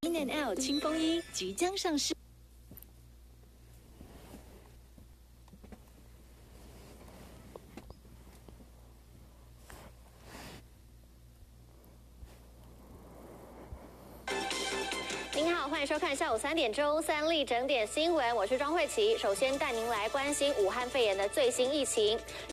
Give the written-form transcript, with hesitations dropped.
In&Out 清风衣即将上市。 您好，欢迎收看下午3点周三立整点新闻，我是庄慧琪。首先带您来关心武汉肺炎的最新疫情。